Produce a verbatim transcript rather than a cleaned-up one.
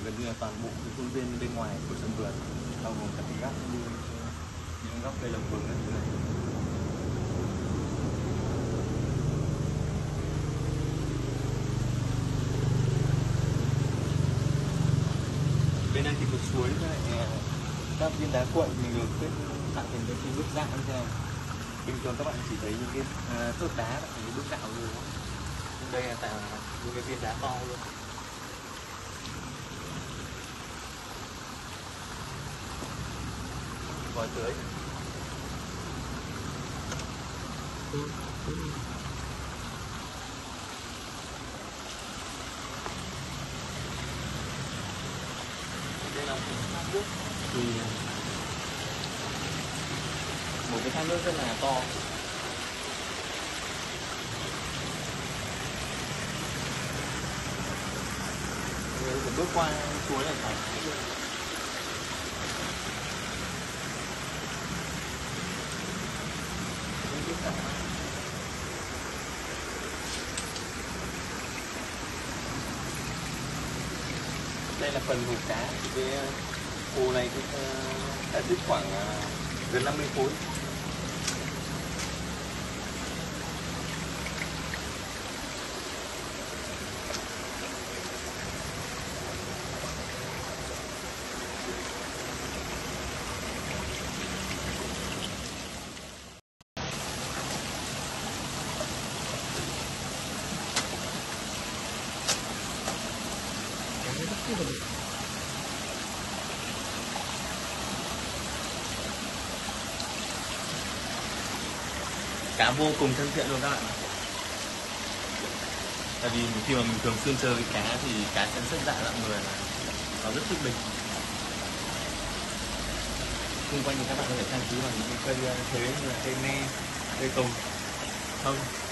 gần như là toàn bộ cái khuôn viên bên ngoài của sân vườn, bao gồm các cái góc như những góc cây lồng vừng như thế này. Bên đây thì có suối với lại các viên đá cuội mình được kết tạo thành cái cái bước dạng như thế này. Bình thường các bạn chỉ thấy những cái à, thớt đá là những bước dạo rồi, nhưng đây là tạo những cái viên đá to luôn. Vòi tưới. Đây là một thang nước, thì một cái thang nước rất là to. Rồi phải bước qua suối là phải. Đây là phần hồ cá. Cái hồ này thì đã đứt khoảng gần năm mươi khối. Cá vô cùng thân thiện luôn các bạn. Tại vì khi mà mình thường xuyên chơi với cá thì cá sẽ rất dạ dạng người, nó rất thích mình. Xung quanh thì các bạn có thể trang trí bằng những cây thế như là cây me, cây tùng, thông.